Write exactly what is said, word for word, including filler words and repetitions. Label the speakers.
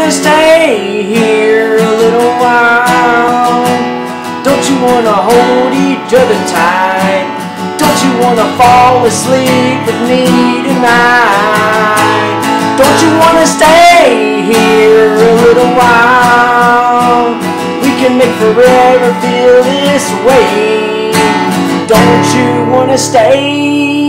Speaker 1: wanna stay here a little while? Don't you wanna hold each other tight? Don't you wanna fall asleep with me tonight? Don't you wanna stay here a little while? We can make forever feel this way. Don't you wanna stay?